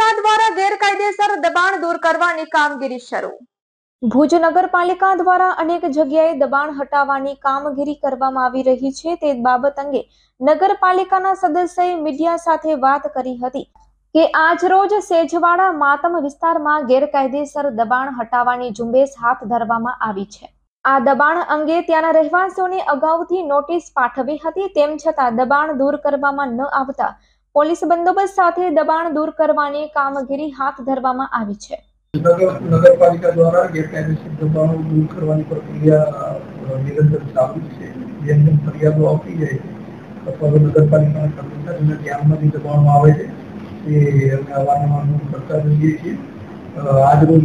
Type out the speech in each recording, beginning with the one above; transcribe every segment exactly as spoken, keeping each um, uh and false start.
નગરપાલિકા દ્વારા ગેરકાયદેસર દબાણ દૂર કરવાની કામગીરી શરૂ। ભુજ નગરપાલિકા દ્વારા અનેક જગ્યાએ દબાણ હટાવવાની કામગીરી કરવામાં આવી રહી છે। તે બાબત અંગે નગરપાલિકાના સદસ્યએ મીડિયા સાથે વાત કરી હતી કે આજરોજ સેજવાડા માતમ વિસ્તારમાં ગેરકાયદેસર દબાણ હટાવવાની ઝુંબેશ હાથ ધરવામાં આવી છે। આ દબાણ અંગે ત્યાંના રહેવાસીઓને અગાઉથી નોટિસ પાઠવી હતી, તેમ છતાં દબાણ દૂર કરવામાં ન આવતા પોલીસ બંદોબસ્ત સાથે દબાણ દૂર કરવાની કામગીરી હાથ ધરવામાં આવી છે। નગરપાલિકા દ્વારા ગેરકાયદેસર દબાણો દૂર કરવાની પ્રક્રિયા નિરંતર ચાલુ છે। જેમ જેમ ફરિયાદો આવતી જાય અથવા નગરપાલિકાના કર્મચારીઓને ધ્યાનમાં દબાણો આવે છે તે અમે અવારનવાર નોંધ કરતા રહીએ છીએ। આજરોજ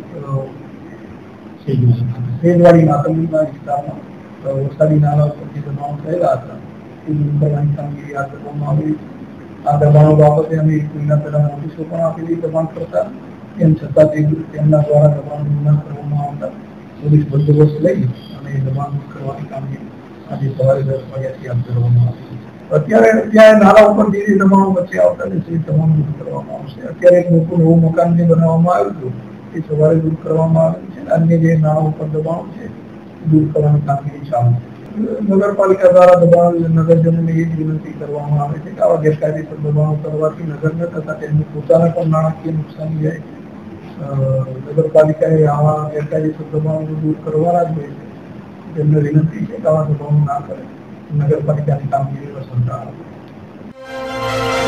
સેજવાડી માતમના વિસ્તારમાં વરસાદી નાળા ઉપર જે દબાણો થયેલા હતા તે દૂર કરવાની કામગીરી હાથ ધરવામાં આવી। આ દબાણો બાબતે અમે એક મહિના પહેલા નોટિસો પણ આપેલી દબાણ કરતા, તેમ છતાં તેમના દ્વારા દબાણ દૂર ન કરવામાં આવતા પોલીસ બંદોબસ્ત લઈ અને દબાણ દૂર કરવાની કામગીરી આજે સવારે દસ વાગ્યાથી હાથ ધરવામાં આવી છે। અત્યારે ત્યાં નાળા ઉપર જે દબાણો વચ્ચે આવતા રહેશે એ તમામ દૂર કરવામાં આવશે। અત્યારે એક મોટું નવું મકાન જે બનાવવામાં આવ્યું હતું એ સવારે દૂર કરવામાં આવ્યું છે। અન્ય જે નાળા ઉપર દબાણો છે દૂર કરવાની કામગીરી ચાલુ છે। નગરપાલિકા દ્વારા દબાણ નગરજનોને એ જ વિનંતી કરવામાં આવે છે કે આવા ગેરકાયદેસર દબાણો કરવાથી નગરને તથા તેમની પોતાને પણ નાણાકીય નુકસાની જાય। નગરપાલિકાએ આવા ગેરકાયદેસર દબાણો દૂર કરવાના જ હોય છે। તેમને વિનંતી છે કે આવા દબાણો ના કરે, નગરપાલિકાની કામગીરી અસરકારક